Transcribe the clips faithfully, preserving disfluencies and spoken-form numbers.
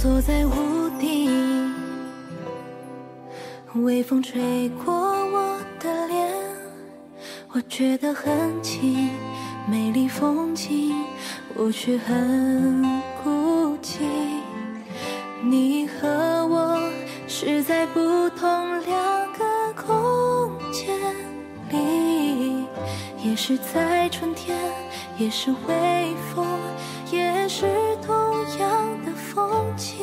坐在屋顶，微风吹过我的脸，我觉得很近，美丽风景，我却很孤寂。你和我是在不同两个空间里，也是在春天，也是微风，也是同样的风景。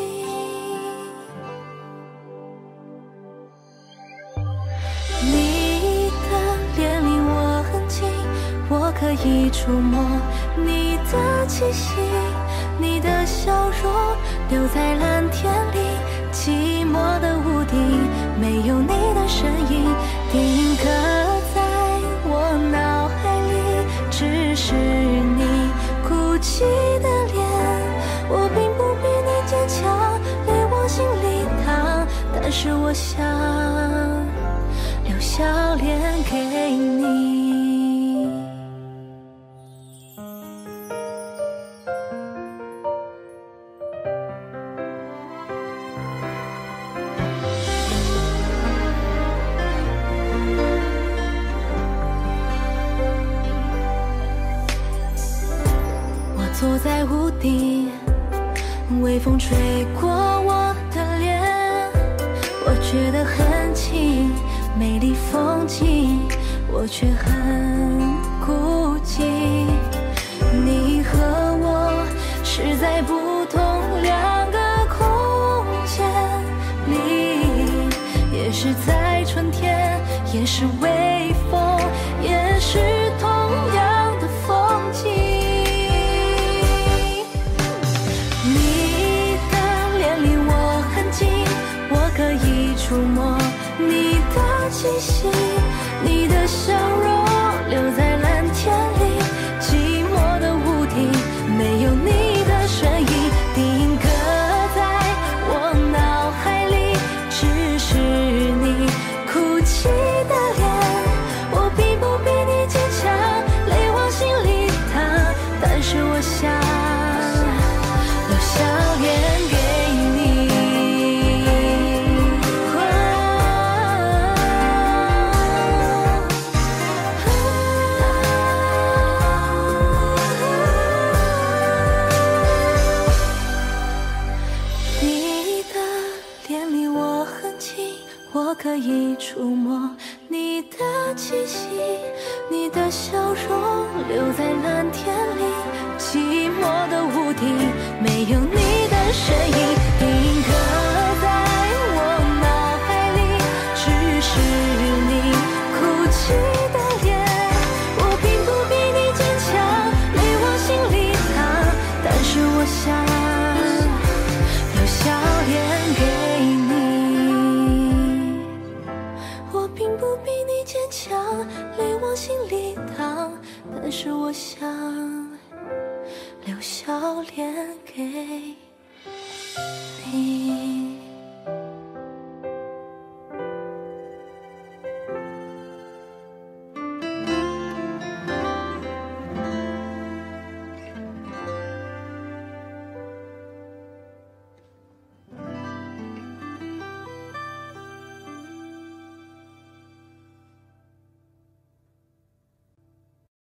你的脸离我很近，我可以触摸你的气息，你的笑容留在蓝天里，寂寞的屋顶没有你的身影，定格在我脑海里，只是你哭泣的脸。我并不比你坚强，泪往心里淌，但是我想留笑脸给你。坐在屋顶，微风吹过我的脸，我觉得很近，美丽风景，我却很孤寂。你和我是在不同两个空间里，也是在春天，也是微风，也是同样的风景。可以触摸你的气息，你的笑容留在蓝天里，寂寞的屋顶没有你的身影，定格在我脑海里，只是你哭泣的脸。我并不比你坚强，泪往心里淌，但是我想留笑脸给你。我可以触摸你的气息，你的笑容留在蓝天里，寂寞的屋顶没有你的身影，定格在我脑海里，只是你哭泣的脸。我并不比你坚强，泪往心里淌，但是我想留笑脸给你。我并不比你坚强，泪往心里淌，但是我想留笑脸给你。